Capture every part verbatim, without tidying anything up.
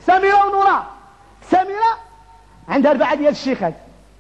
سميره ونورا. سميره عندها اربعه ديال الشيخات.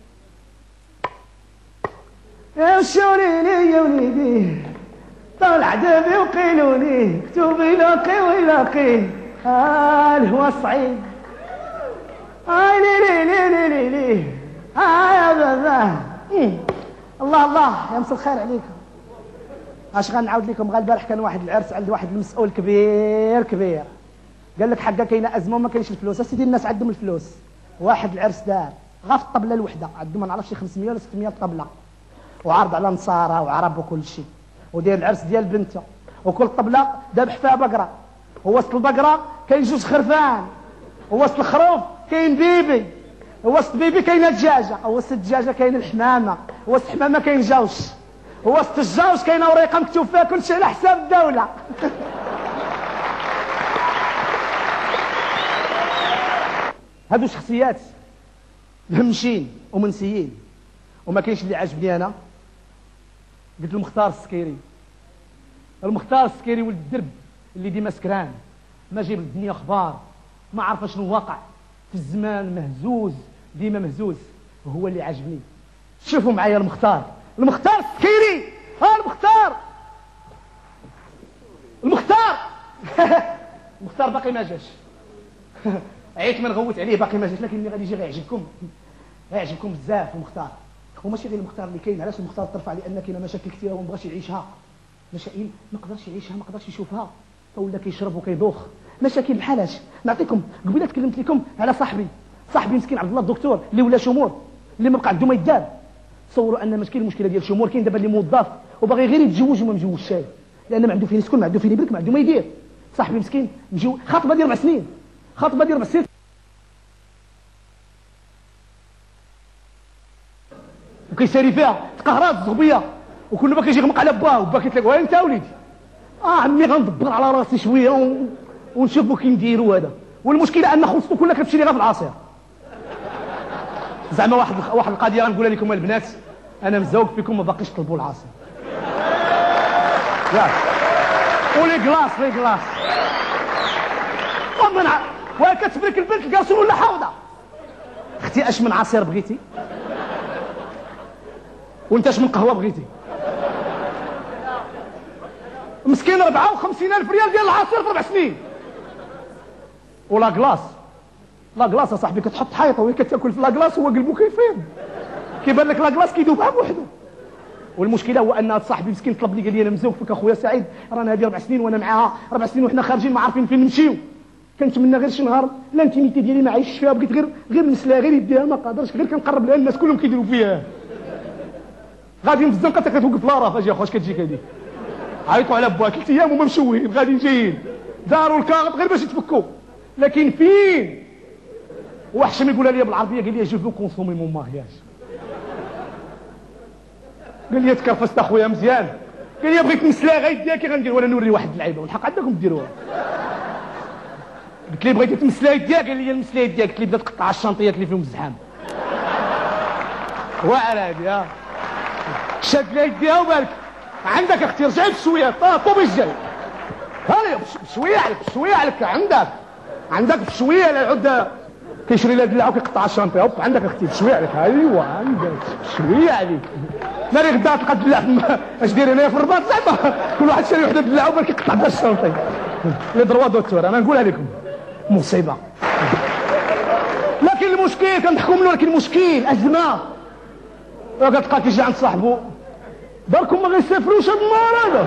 يا وشوريني يا وليدي طلع دابي وقيلوني كتوبي لاقي ويلاقي ها الهوى الصعيد هاي لي لي لي لي لي ها يا بابا. الله الله يا مسا الخير عليكم. اش غنعاود لكم؟ غا البارح كان واحد العرس عند واحد المسؤول كبير كبير قال لك حقا كاينه ازمه وما كاينش الفلوس. اسيدي الناس عندهم الفلوس. واحد العرس دار غا في الطبله الوحده عندهم ما نعرفش شي خمسمية ولا ستمية طبله وعرض على نصارى وعرب وكل شيء ودير العرس ديال بنته وكل طبله ذبح فيها بقره ووسط البقره كاين جوج خرفان ووسط الخروف كاين بيبي ووسط بيبي كاينه دجاجه ووسط الدجاجه كاين الحمامه ووسط الحمامه كاين جوش ووسط الجوش كاينه وريقه مكتوب فيها كل شيء على حساب الدوله. هادو شخصيات مهمشين ومنسيين وما كاينش اللي عاجبني انا. قلت المختار السكيري. المختار السكيري ولد الدرب اللي ديما سكران ما جايب الدنيا اخبار ما عارف شنو واقع في الزمان مهزوز ديما مهزوز وهو اللي عاجبني. شوفوا معايا المختار. المختار السكيري. ها المختار المختار المختار باقي ما جاش. عيت من غوت عليه باقي ما جاش لكن اللي غادي يجي غيعجبكم غيعجبكم بزاف المختار. وماشي غير المختار اللي كاين. علاش المختار ترفع؟ لان كاينه مشاكل كثيره وما بغاش يعيشها. مشاكل ما قدرش يعيشها ما قدرش يشوفها فولا كيشرب وكيدوخ. مشاكل بحالاش نعطيكم. قبيله تكلمت لكم على صاحبي صاحبي مسكين عبد الله الدكتور اللي ولا شمور اللي ما بقى عنده ما يدار. تصوروا ان مشكل المشكله ديال شمور كاين دابا اللي موظف وباغي غير يتزوج وما مجوجش لان ما عنده فين يسكن ما عنده فين يبرك ما عنده ما يدير. صاحبي مسكين مجو خاطبه ديال اربع سنين خاطبه ديال اربع سنين وكيساري فيها تقهرات الزغبيه وكل ما كيجي يغمق على باه وبا كيتلاقى وين انت وليدي اه عمي غندبر على راسي شويه و... ونشوفوا كي نديروا هذا. والمشكله ان خلصتو كلها كتمشي لي غير في العصير. زعما واحد واحد القضيه غنقولها لكم البنات انا مزوج فيكم ما باقيش طلبوا العصير ياك ولي كلاص لي كلاص ومن ع... وكتبرك البنت الكاسون ولا حوضه. اختي اش من عصير بغيتي وانت اش من قهوه بغيتي؟ مسكين أربعة وخمسين ألف ريال ديال العصير في أربع سنين. ولا كلاص لا كلاص اصاحبي كتحط حيطه وهي كتاكل في لا كلاص هو قلبو كيفيض كيبان لك لا كلاص كيدوبها بوحدو. والمشكله هو ان هذا صاحبي مسكين طلب لي قال لي انا مزوج فيك اخويا سعيد رانا هذه اربع سنين وانا معاها اربع سنين وحنا خارجين ما عارفين فين نمشيو. كنتمنى غير شي نهار الانتيميتي ديالي ما عايشش فيها بغيت غير غير نسلها غير يديها ما قادرش غير كنقرب لها الناس كلهم كيديروا فيها. غاديين في الزنقه كتوقف لاراف اجي اخويا اش كتجيك هذه عيطوا على باك ثلاث ايام وما مشوهين غاديين جايين داروا الكاغط غير باش يتفكوا. لكن فين وحشم يقولها لي بالعربيه قال لي جو فو كونسومي مون مارياج. قال لي تكرفست اخويا مزيان قال لي بغيت نسلا غير يديها كي غندير وانا نوري واحد اللعيبه والحق عندكم ديروها. قلت لي بغيتي تمسلا يديها قال لي المسلا يديها. قلت لي بدات تقطع الشنطيات اللي فيهم الزحام واعره هذه شاد لها يديها وبارك عندك اختي رجعي بشويه طوبي الجاي هاني بشويه عليك بشويه عليك عندك عندك بشويه لا يعود كيشري لها دلع وكيقطع الشنطه هوب عندك اختي بشويه عليك ايوا عندك بشويه عليك ناري غدا تلقى دلع اش داير هنايا في الرباط زعما كل واحد شاري وحده دلع وبارك كيقطع بها الشنطه. لي دروا دوتور انا نقولها لكم مصيبه. لكن المشكل كنضحكوا منه لكن المشكل ازمه وكتلقى كيجي عند صاحبو داركم ما غيسافروش هاد النهار هذا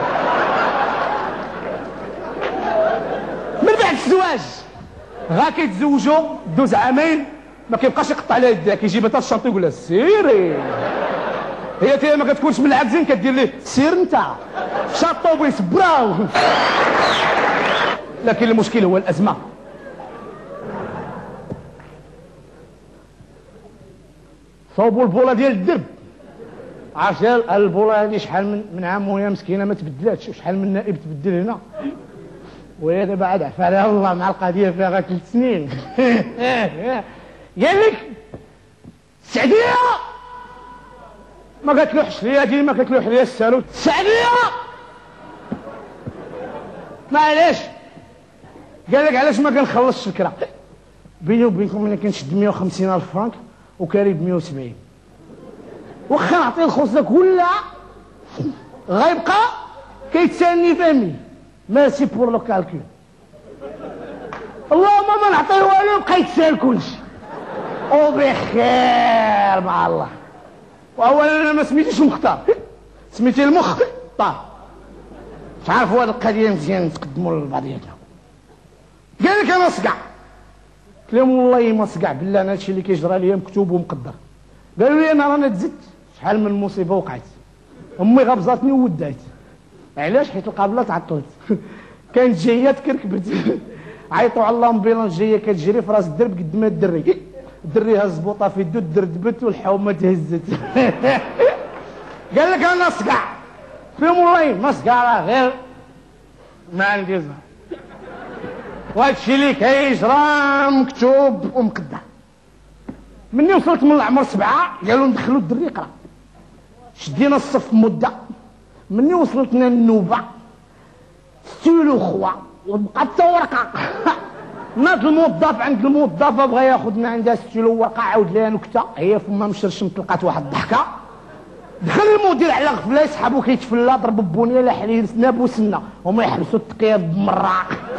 من بعد الزواج غا كيتزوجوا دوز عامين ما كيبقاش يقطع عليها يديها كيجيب حتى الشنطه يقول لها سيري هي تي ما كتكونش من العاكزين كدير ليه سير انت شاطوبيس براو. لكن المشكل هو الازمه. صوبوا البوله ديال الدرب عرفتي البوله هذه شحال من من عام وهي مسكينه ما تبدلاتش وشحال من نائب تبدل هنا وهي دابا عاد عفا عليها الله مع القضيه فيها غير ثلاث سنين. قال لك السعديه ما كتلوحش ليا ديما كتلوح ليا السالوت السعديه معليش قال لك علاش ما كنخلصش الكرا بيني وبينكم انا كنشد مية وخمسين الف فرانك وكاري ب مية وسبعين، واخا نعطيه الخصله كلها غيبقى كيتسالني فهمي. ميرسي بور لو كالكول. اللهم ما نعطيه والو يبقى يتسال كلشي وبخير مع الله. واولا انا ما سميتيش مختار، سميتي المخ طار. مش عارفوا هاد القضيه مزيان نتقدموا لبعضياتنا. قال لك انا صقع، قلت لهم والله ما صقع بالله انا هادشي اللي كيجرى ليا مكتوب ومقدر. قالوا لي انا رانا تزدت شحال من مصيبه وقعت، امي غبزاتني وودات. علاش؟ حيت القابله تعطلت. كانت جايه تكركبت عيطوا على الامبيلونس جايه كتجري في راس الدرب قد ما الدري الدري هز بوطه في يدو دردبت والحومه تهزت. قال لك انا صقع، فيهم والله ما صقع راه غير ما عندي زهر، وهادشي اللي كيجرى مكتوب ومقدر. مني وصلت من العمر سبعه قالوا ندخلوا الدري يقرا، شدينا الصف مده. مني وصلتنا النوبه ستيلو خوا وبقى حتى ورقه. ناض الموظف عند الموظفه بغى ياخذ من عندها ستيلو ورقه، عاود ليها نكته هي فما مشرشمت لقات واحد الضحكه. دخل المدير على غفله يسحبو كيتفلى ضرب بونيه لا حليل سناب وسنه وما يحبسوا التقياد بمره.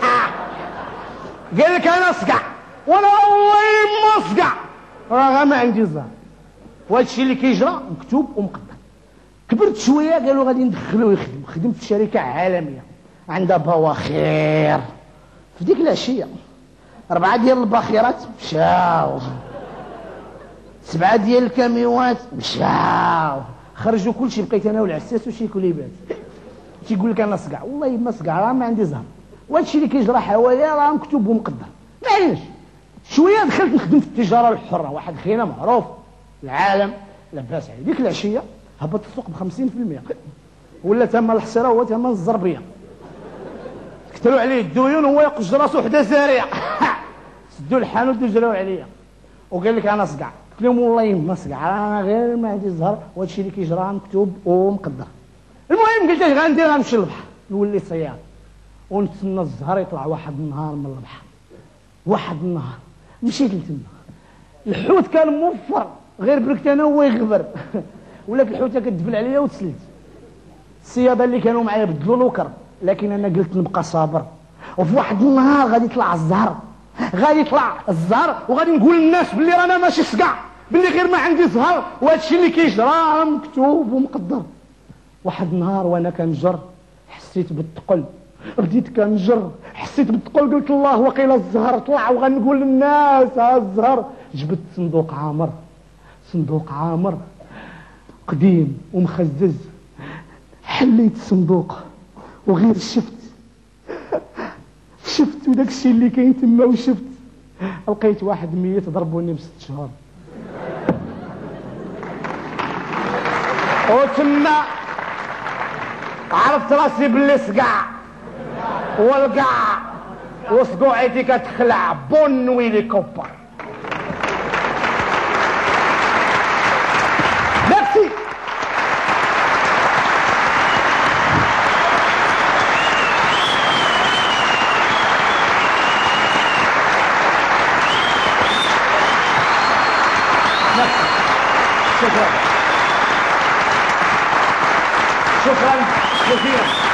قال لك انا صقع وانا والله ما صقع، راه ما عندي زهر، وهادشي اللي كيجرى مكتوب ومقدر. كبرت شويه قالوا غادي ندخلوه يخدم، خدمت في شركه عالميه عندها بواخير. في ديك العشيه اربعه ديال الباخيرات مشاو، سبعه ديال الكاميوات مشاو، خرجوا كلشي. بقيت انا والعساس وشي كليبات. تيقول لك انا صقع، والله ما صقع راه ما عندي زهر، وهادشي اللي كيجرى حواليا راه مكتوب ومقدر. معليش شويه دخلت نخدم في التجاره الحره، واحد خينا معروف العالم لاباس عليه. ديك العشيه هبط السوق ب خمسين في المية، ولا ثمن الحصيره هو ثمن الزربيه. كتلوا عليه الديون وهو يقش راسو حدا ساريه. سدوا الحانوت وجراو عليا وقال لك انا صقع. قلت لهم والله ما صقع، انا غير ما عندي الزهر، وهادشي اللي كيجرى مكتوب ومقدر. المهم قلت اش غندير؟ غنمشي للبحر نولي صياد ونتسنى الزهر يطلع واحد النهار من البحر. واحد النهار مشيت لتما، الحوت كان موفر غير بركت انا هو يغبر. ولات الحوته كتدفل عليا وتسلت. الصياده اللي كانوا معايا بدلوا له كرب، لكن انا قلت نبقى صابر. وفي واحد النهار غادي يطلع الزهر، غادي يطلع الزهر وغادي نقول للناس باللي رانا ماشي صقع، باللي غير ما عندي زهر، وهادشي اللي كيجرى مكتوب ومقدر. واحد النهار وانا كنجر حسيت بالثقل، بديت كنجر حسيت بالثقل، قلت الله وقيل الزهر طلع وغنقول للناس ها الزهر. جبت صندوق عامر، صندوق عامر قديم ومخزز. حليت الصندوق وغير شفت شفت وداك الشيء اللي كاين تما، وشفت لقيت واحد ميت ضربوني بست شهور. وتما عرفت راسي باللي صقع والقع وصقوعيتي كتخلع بون ويلي كوبر. نفسي شكرا شكرا كثيرا.